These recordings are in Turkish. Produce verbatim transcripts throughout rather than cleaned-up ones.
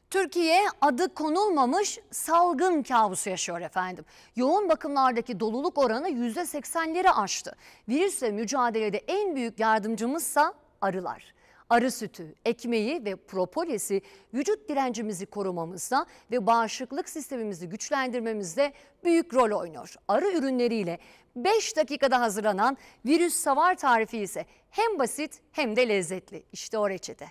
Türkiye adı konulmamış salgın kabusu yaşıyor efendim. Yoğun bakımlardaki doluluk oranı yüzde seksenleri aştı. Virüsle mücadelede en büyük yardımcımızsa arılar. Arı sütü, ekmeği ve propolisi vücut direncimizi korumamızda ve bağışıklık sistemimizi güçlendirmemizde büyük rol oynuyor. Arı ürünleriyle beş dakikada hazırlanan virüs savar tarifi ise hem basit hem de lezzetli. İşte o reçete.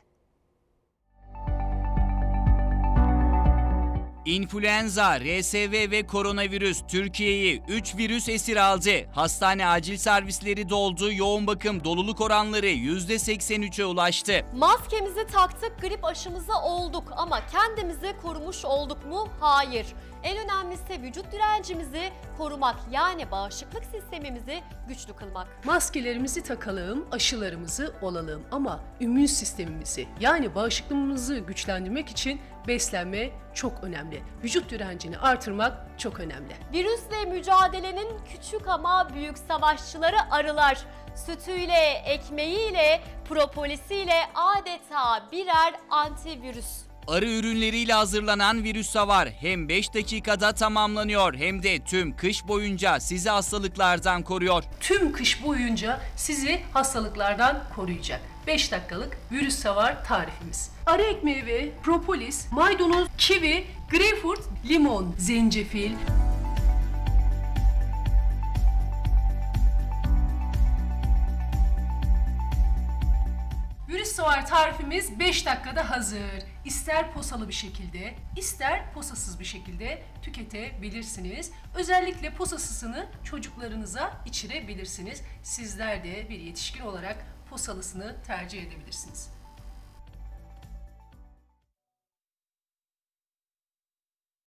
İnfluenza, R S V ve koronavirüs Türkiye'yi üç virüs esir aldı. Hastane acil servisleri doldu, yoğun bakım doluluk oranları yüzde seksen üçe ulaştı. Maskemizi taktık, grip aşımızı olduk ama kendimizi korumuş olduk mu? Hayır. En önemlisi vücut direncimizi korumak, yani bağışıklık sistemimizi güçlü kılmak. Maskelerimizi takalım, aşılarımızı olalım ama immün sistemimizi, yani bağışıklığımızı güçlendirmek için beslenme çok önemli. Vücut direncini artırmak çok önemli. Virüsle mücadelenin küçük ama büyük savaşçıları arılar. Sütüyle, ekmeğiyle, propolisiyle adeta birer antivirüs. Arı ürünleriyle hazırlanan virüs savar hem beş dakikada tamamlanıyor hem de tüm kış boyunca sizi hastalıklardan koruyor. Tüm kış boyunca sizi hastalıklardan koruyacak. beş dakikalık virüs savar tarifimiz. Arı ekmeği ve propolis, maydanoz, kivi, greyfurt, limon, zencefil, virüs savar tarifimiz beş dakikada hazır. İster posalı bir şekilde, ister posasız bir şekilde tüketebilirsiniz. Özellikle posasısını çocuklarınıza içirebilirsiniz. Sizler de bir yetişkin olarak posalısını tercih edebilirsiniz.